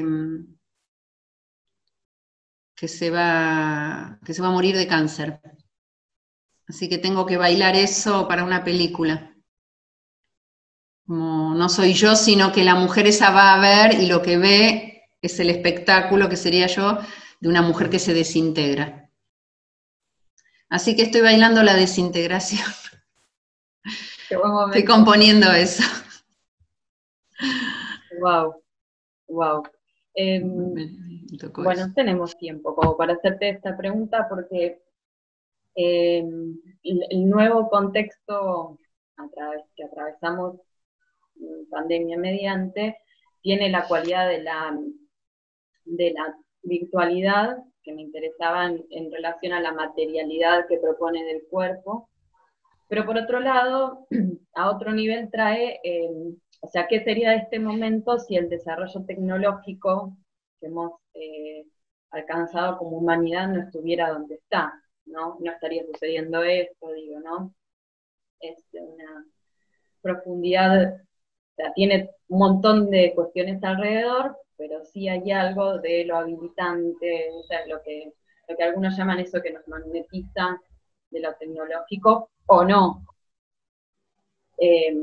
que, se va, que se va a morir de cáncer. Así que tengo que bailar eso para una película. Como no soy yo, sino que la mujer esa va a ver y lo que ve es el espectáculo, que sería yo, de una mujer que se desintegra. Así que estoy bailando la desintegración. Qué buen momento. Estoy componiendo eso. Wow, wow. Eh, bueno, eso. Tenemos tiempo como para hacerte esta pregunta porque eh, el, el nuevo contexto a través, que atravesamos pandemia mediante tiene la cualidad de la, de la virtualidad, que me interesaba en, en relación a la materialidad que propone del cuerpo, pero por otro lado, a otro nivel trae, eh, o sea, ¿qué sería este momento si el desarrollo tecnológico que hemos eh, alcanzado como humanidad no estuviera donde está, ¿no? No estaría sucediendo esto, digo, ¿no? Es de una profundidad, o sea, tiene un montón de cuestiones alrededor, pero sí hay algo de lo habilitante, o sea, lo que, lo que algunos llaman eso que nos magnetiza de lo tecnológico, o no. Eh,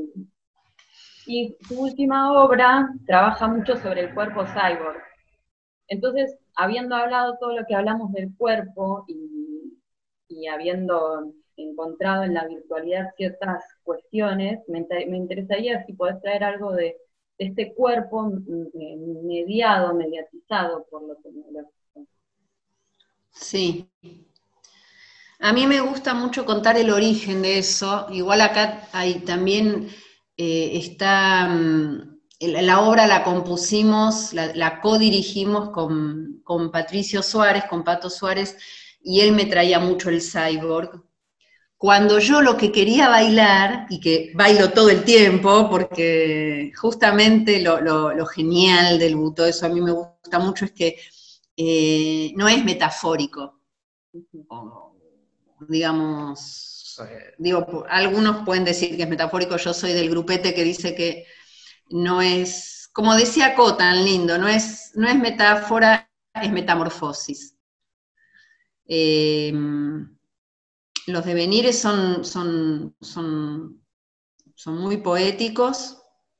y su última obra trabaja mucho sobre el cuerpo cyborg. Entonces, habiendo hablado todo lo que hablamos del cuerpo y, y habiendo encontrado en la virtualidad ciertas cuestiones, me, me interesaría si podés traer algo de, de este cuerpo mediado, mediatizado por lo tecnológico. Sí. A mí me gusta mucho contar el origen de eso. Igual acá hay también eh, está, um, la, la obra la compusimos, la, la codirigimos con, con Patricio Suárez, con Pato Suárez, y él me traía mucho el cyborg. Cuando yo lo que quería bailar, y que bailo todo el tiempo, porque justamente lo, lo, lo genial del butó, eso a mí me gusta mucho, es que eh, no es metafórico. O, digamos, digo, algunos pueden decir que es metafórico, yo soy del grupete que dice que no es, como decía Co tan lindo, no es, no es metáfora, es metamorfosis. Eh, los devenires son, son, son, son muy poéticos,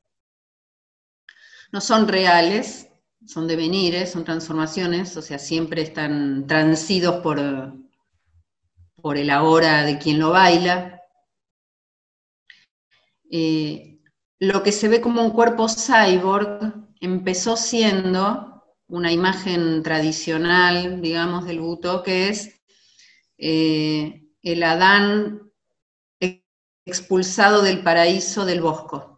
no son reales, son devenires, son transformaciones, o sea, siempre están transidos por, por el ahora de quien lo baila. Eh, lo que se ve como un cuerpo cyborg empezó siendo una imagen tradicional, digamos, del butó, que es eh, el Adán expulsado del paraíso del Bosco.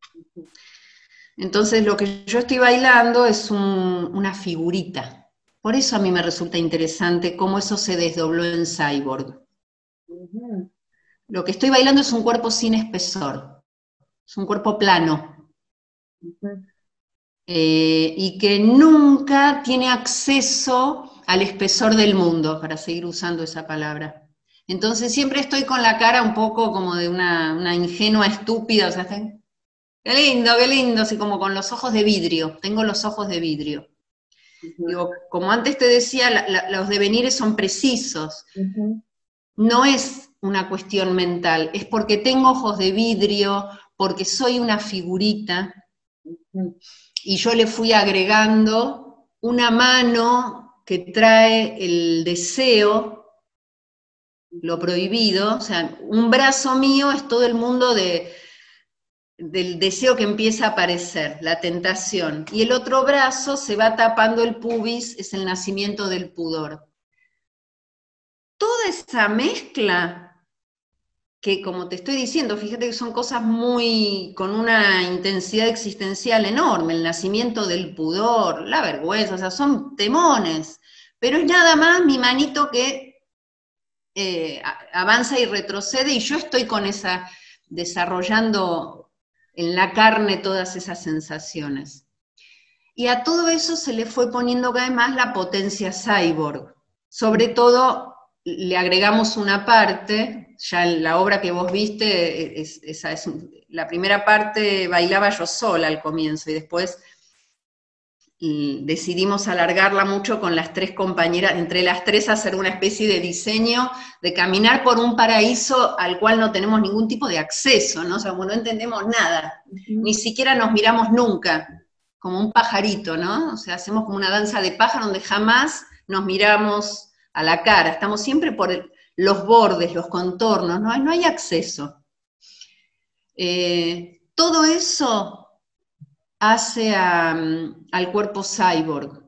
Entonces lo que yo estoy bailando es un, una figurita. Por eso a mí me resulta interesante cómo eso se desdobló en cyborg. Uh-huh. Lo que estoy bailando es un cuerpo sin espesor, es un cuerpo plano. Uh-huh. eh, y que nunca tiene acceso al espesor del mundo, para seguir usando esa palabra. Entonces siempre estoy con la cara un poco como de una, una ingenua estúpida, o sea, qué lindo, qué lindo, así como con los ojos de vidrio, tengo los ojos de vidrio. Uh-huh. Digo, como antes te decía, la, la, los devenires son precisos. Uh-huh. No es una cuestión mental, es porque tengo ojos de vidrio, porque soy una figurita, uh-huh. y yo le fui agregando una mano que trae el deseo, lo prohibido, o sea, un brazo mío es todo el mundo de, del deseo que empieza a aparecer, la tentación, y el otro brazo se va tapando el pubis, es el nacimiento del pudor. Toda esa mezcla, que como te estoy diciendo, fíjate que son cosas muy, con una intensidad existencial enorme, el nacimiento del pudor, la vergüenza, o sea, son temones, pero es nada más mi manito que eh, avanza y retrocede, y yo estoy con esa, desarrollando en la carne todas esas sensaciones. Y a todo eso se le fue poniendo cada vez más la potencia cyborg, sobre todo le agregamos una parte, ya en la obra que vos viste, es, esa es, la primera parte bailaba yo sola al comienzo, y después y decidimos alargarla mucho con las tres compañeras, entre las tres hacer una especie de diseño de caminar por un paraíso al cual no tenemos ningún tipo de acceso, ¿no? O sea, como no entendemos nada, Uh-huh. ni siquiera nos miramos nunca, como un pajarito, ¿no? O sea, hacemos como una danza de pájaro donde jamás nos miramos a la cara, estamos siempre por el, los bordes, los contornos, no hay, no hay acceso. Eh, todo eso hace a, al cuerpo cyborg.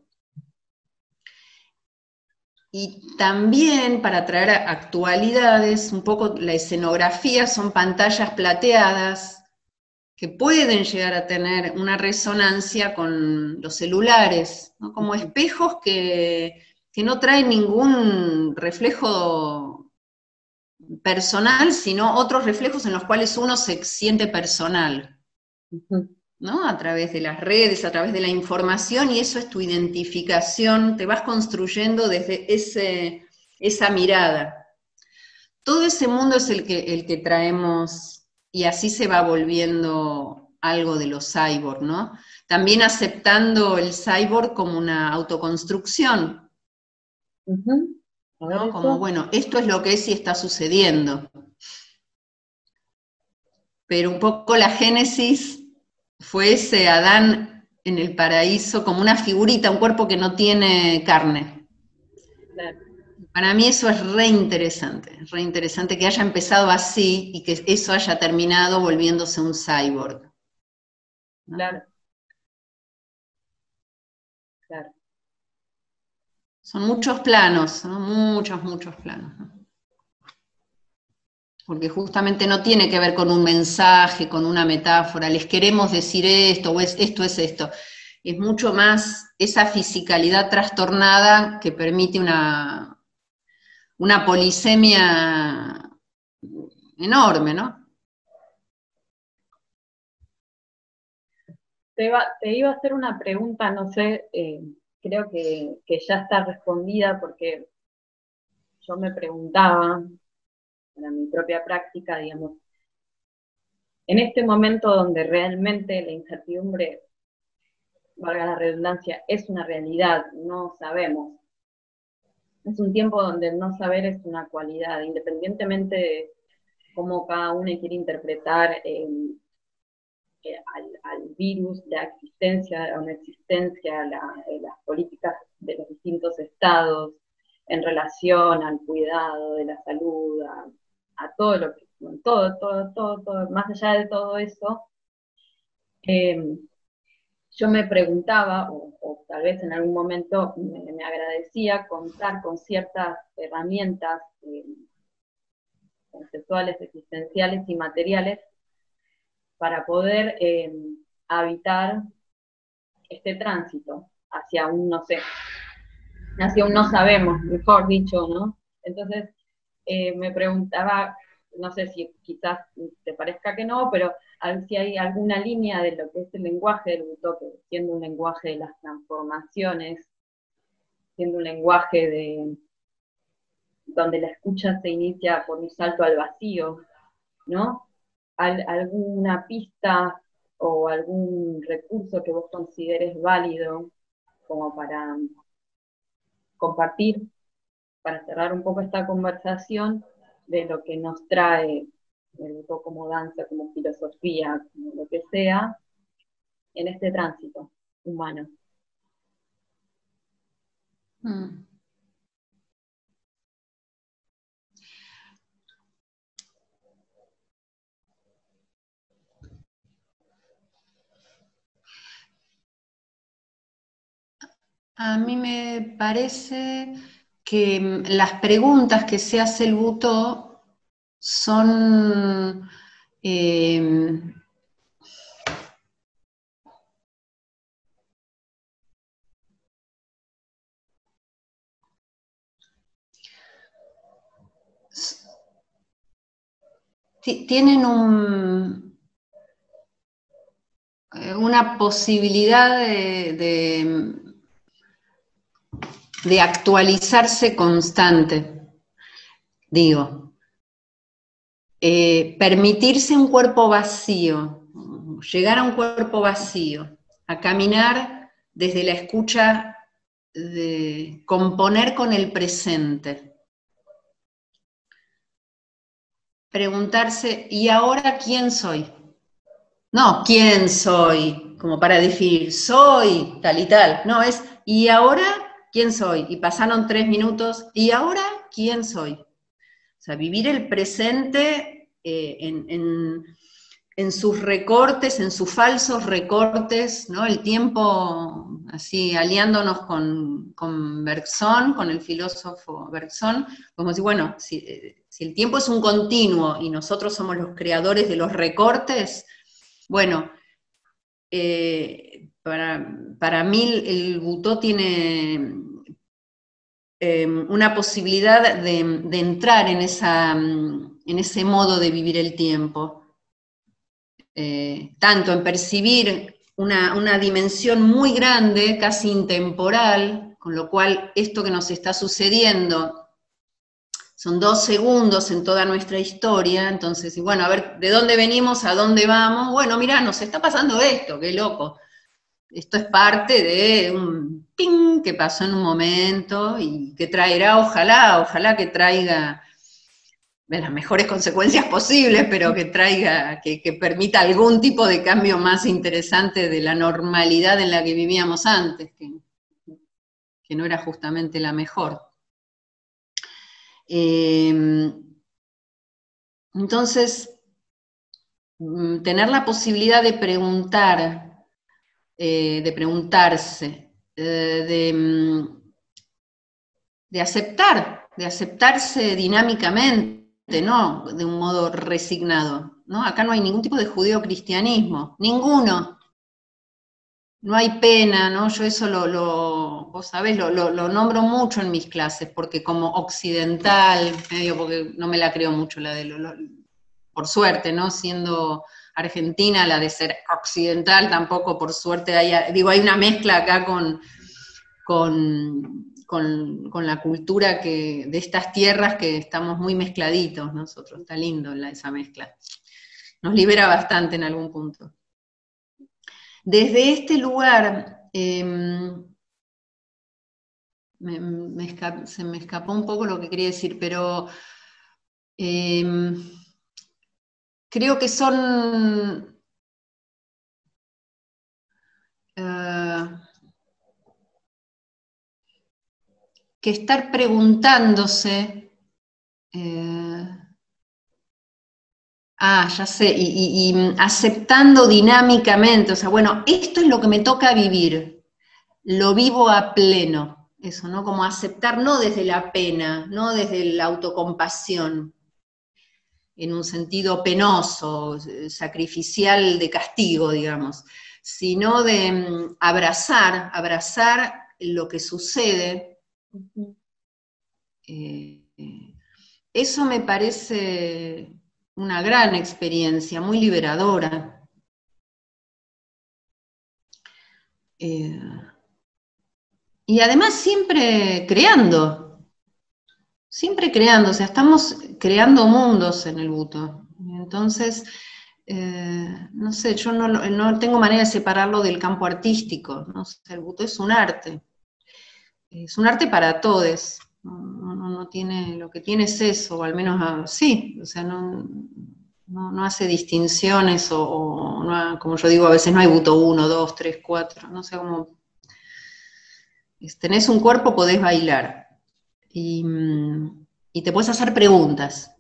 Y también, para traer actualidades, un poco la escenografía son pantallas plateadas que pueden llegar a tener una resonancia con los celulares, ¿no? Como espejos que, que no traen ningún reflejo personal, sino otros reflejos en los cuales uno se siente personal. Uh-huh. ¿No? A través de las redes, a través de la información, y eso es tu identificación, te vas construyendo desde ese, esa mirada. Todo ese mundo es el que, el que traemos, y así se va volviendo algo de los cyborg, ¿no? También aceptando el cyborg como una autoconstrucción, uh-huh. ¿No? Como, bueno, esto es lo que es y está sucediendo. Pero un poco la génesis fue ese Adán en el paraíso como una figurita, un cuerpo que no tiene carne. Claro. Para mí eso es re interesante, re interesante que haya empezado así y que eso haya terminado volviéndose un cyborg, ¿no? Claro. Claro. Son muchos planos, ¿no? Muchos, muchos planos, ¿no? Porque justamente no tiene que ver con un mensaje, con una metáfora, les queremos decir esto, o es, esto es esto. Es mucho más esa fisicalidad trastornada que permite una, una polisemia enorme, ¿no? Te iba, te iba a hacer una pregunta, no sé, eh, creo que, que ya está respondida, porque yo me preguntaba, para mi propia práctica, digamos, en este momento donde realmente la incertidumbre, valga la redundancia, es una realidad, no sabemos. Es un tiempo donde el no saber es una cualidad, independientemente de cómo cada uno quiere interpretar eh, eh, al, al virus, la existencia o no existencia, la, eh, las políticas de los distintos estados en relación al cuidado de la salud, a, a todo lo que, todo, todo, todo, todo, más allá de todo eso, eh, yo me preguntaba, o, o tal vez en algún momento me, me agradecía contar con ciertas herramientas eh, conceptuales, existenciales y materiales para poder eh, habitar este tránsito hacia un no sé, hacia un no sabemos, mejor dicho, ¿no? Entonces, eh, me preguntaba, no sé si quizás te parezca que no, pero a ver si hay alguna línea de lo que es el lenguaje del Butó, siendo un lenguaje de las transformaciones, siendo un lenguaje de donde la escucha se inicia por un salto al vacío, ¿no? Al, alguna pista o algún recurso que vos consideres válido como para compartir, para cerrar un poco esta conversación de lo que nos trae el Butó como danza, como filosofía, como lo que sea, en este tránsito humano. Mm. A mí me parece que las preguntas que se hace el Butó son eh, tienen un, una posibilidad de, de, de actualizarse constante, digo. Eh, permitirse un cuerpo vacío, llegar a un cuerpo vacío, a caminar desde la escucha de componer con el presente. Preguntarse, ¿y ahora quién soy? No, ¿quién soy? Como para definir, soy tal y tal. No, es, ¿y ahora quién soy? Y pasaron tres minutos, ¿y ahora quién soy? O sea, vivir el presente eh, en, en, en sus recortes, en sus falsos recortes, ¿no? El tiempo, así, aliándonos con, con Bergson, con el filósofo Bergson, como decir, bueno, si, si el tiempo es un continuo y nosotros somos los creadores de los recortes, bueno, eh, para, para mí el Butó tiene eh, una posibilidad de, de entrar en, esa, en ese modo de vivir el tiempo, eh, tanto en percibir una, una dimensión muy grande, casi intemporal, con lo cual esto que nos está sucediendo son dos segundos en toda nuestra historia, entonces, y bueno, a ver, ¿de dónde venimos? ¿A dónde vamos? Bueno, mirá, nos está pasando esto, qué loco. Esto es parte de un ping que pasó en un momento y que traerá, ojalá, ojalá que traiga las mejores consecuencias posibles, pero que traiga, que, que permita algún tipo de cambio más interesante de la normalidad en la que vivíamos antes, que, que no era justamente la mejor. Eh, entonces, tener la posibilidad de preguntar, eh, de preguntarse, eh, de, de aceptar, de aceptarse dinámicamente, no de un modo resignado, ¿no? Acá no hay ningún tipo de judeocristianismo, ninguno. No hay pena, ¿no? Yo eso lo, lo vos sabés, lo, lo, lo nombro mucho en mis clases, porque como occidental, medio porque no me la creo mucho la de lo, lo, por suerte, ¿no? Siendo argentina, la de ser occidental, tampoco por suerte hay, digo, hay una mezcla acá con, con, con, con la cultura que, de estas tierras que estamos muy mezcladitos nosotros, está lindo la, esa mezcla. Nos libera bastante en algún punto. Desde este lugar, eh, me, me escap, se me escapó un poco lo que quería decir, pero eh, creo que son uh, que estar preguntándose, eh, ah, ya sé, y, y, y aceptando dinámicamente, o sea, bueno, esto es lo que me toca vivir, lo vivo a pleno, eso, ¿no? Como aceptar no desde la pena, no desde la autocompasión, en un sentido penoso, sacrificial de castigo, digamos, sino de um, abrazar, abrazar lo que sucede. Uh-huh. eh, eso me parece una gran experiencia, muy liberadora. Eh, y además siempre creando, siempre creando, o sea, estamos creando mundos en el Butó. Entonces, eh, no sé, yo no, no tengo manera de separarlo del campo artístico, ¿no? O sea, el Butó es un arte, es un arte para todos, no, no, no tiene, lo que tiene es eso, o al menos, sí, o sea, no... No, no hace distinciones, o, o no, como yo digo, a veces no hay Butó uno, dos, tres, cuatro, no sé cómo. Tenés un cuerpo, podés bailar. Y, y te puedes hacer preguntas.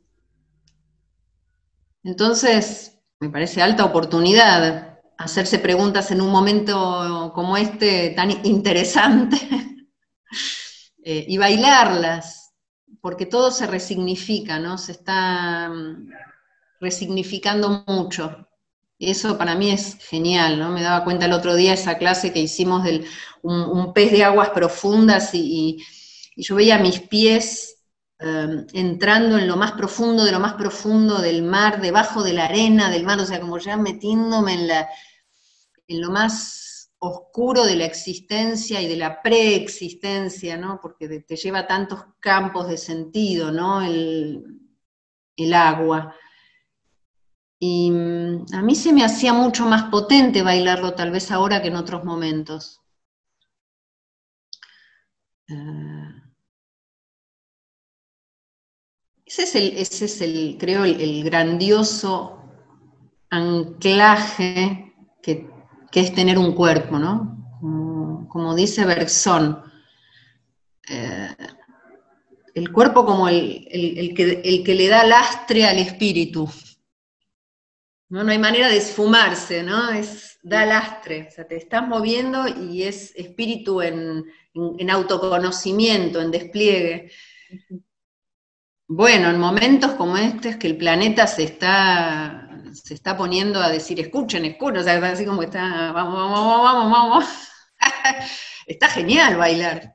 Entonces, me parece alta oportunidad hacerse preguntas en un momento como este, tan interesante, eh, y bailarlas, porque todo se resignifica, ¿no? Se está resignificando mucho. Eso para mí es genial, ¿no? Me daba cuenta el otro día esa clase que hicimos de un, un pez de aguas profundas y, y, y yo veía mis pies eh, entrando en lo más profundo de lo más profundo del mar, debajo de la arena del mar, o sea, como ya metiéndome en, la, en lo más oscuro de la existencia y de la preexistencia, ¿no? Porque te lleva a tantos campos de sentido, ¿no? El, el agua. Y a mí se me hacía mucho más potente bailarlo tal vez ahora que en otros momentos. Uh, ese es el, ese es el creo, el, el grandioso anclaje que, que es tener un cuerpo, ¿no? Como, como dice Bergson, eh, el cuerpo como el, el, el, que, el que le da lastre al espíritu. No, no hay manera de esfumarse, ¿no? Es, da lastre, o sea, te estás moviendo y es espíritu en, en, en autoconocimiento, en despliegue. Bueno, en momentos como estos que el planeta se está, se está poniendo a decir, escuchen, escuchen, o sea, así como que está, vamos, vamos, vamos, vamos, está genial bailar.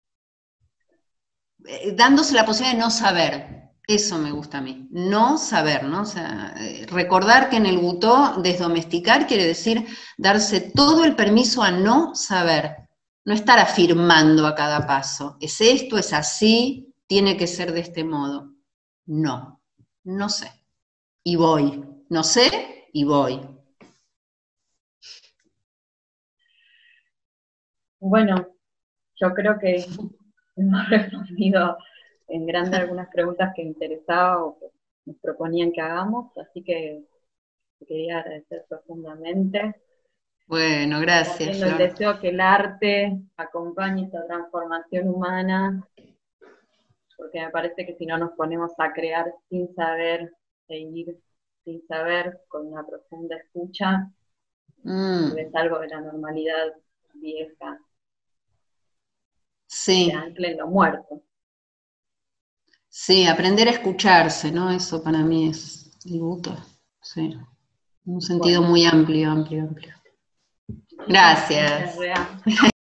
Eh, dándose la posibilidad de no saber. Eso me gusta a mí, no saber, ¿no? O sea, recordar que en el butó desdomesticar quiere decir darse todo el permiso a no saber, no estar afirmando a cada paso, es esto, es así, tiene que ser de este modo. No, no sé, y voy, no sé, y voy. Bueno, yo creo que hemos respondido en grande algunas preguntas que interesaba o que nos proponían que hagamos, así que te quería agradecer profundamente. Bueno, gracias, Haciendo el Flor. deseo que el arte acompañe esta transformación humana, porque me parece que si no nos ponemos a crear sin saber, seguir sin saber, con una profunda escucha, Mm, es algo de la normalidad vieja, sí. se ancla en lo muerto. Sí, aprender a escucharse, ¿no? Eso para mí es el gusto, sí. Un sentido Bueno, muy amplio, amplio, amplio. muchísimas Gracias. gracias, Rea.